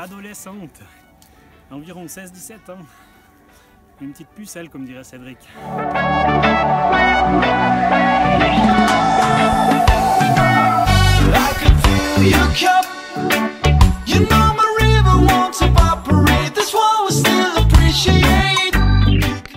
adolescente, environ 16-17 ans. Une petite pucelle, comme dirait Cédric. I could feel you come